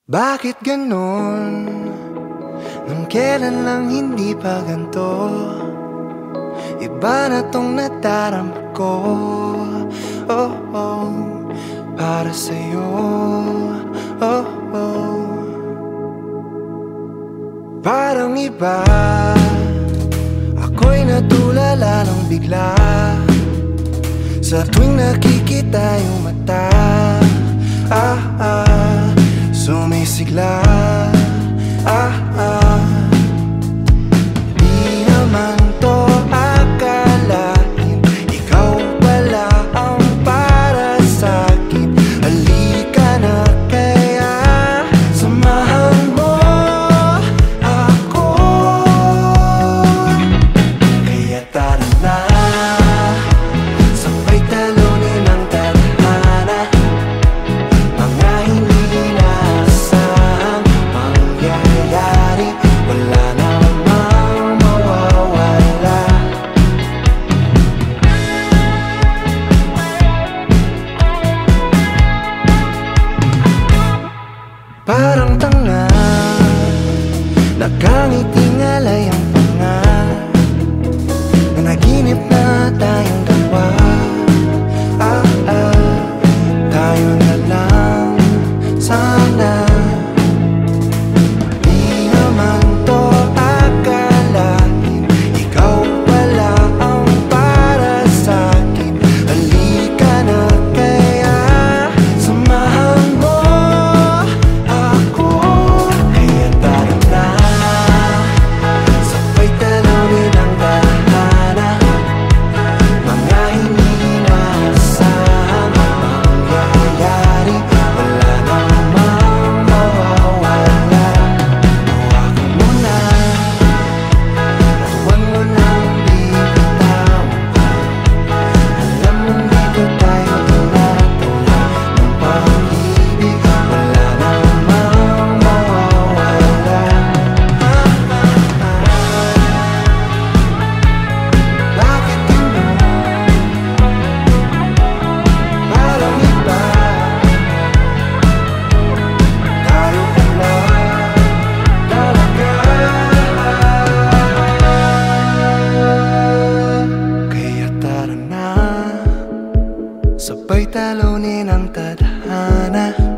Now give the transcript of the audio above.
Bakit ganon? Nung kailan lang hindi pa ganto? Iba na tong nadarama ko. Oh, oh, para sa'yo. Oh, oh. Parang iba, ako'y natulala lang bigla sa tuwing nakikita yung mata. Sumisigla. Di naman to akalain, ikaw pala ang para sa'kin. Halika na kaya, samahan mo ako. Kaya tara na, sabay talunin ang tadhana. Mga hindi inaasahang mangyayari, wala namang mawawala. Parang tanga, nakangiting alay ang panga, na naginip na tayong dalawa. Tayo na lang sana. Di naman to akalain, ikaw pala ang para sa'kin. Halika na kaya, samahan mo ako. Kaya tara na, sabay talunin ang tadhana. Mga hindi inaasahang mangyayari, wala namang mawawala. Hawakan mo na, huwag mo nang bibitawan pa. Alam mong dito tayo tinatawa ng pag-ibig, wala namang mawawala. Bakit ganon? Parang iba, tayo pala talaga. Kaya tara na, sabay talunin ang tadhana.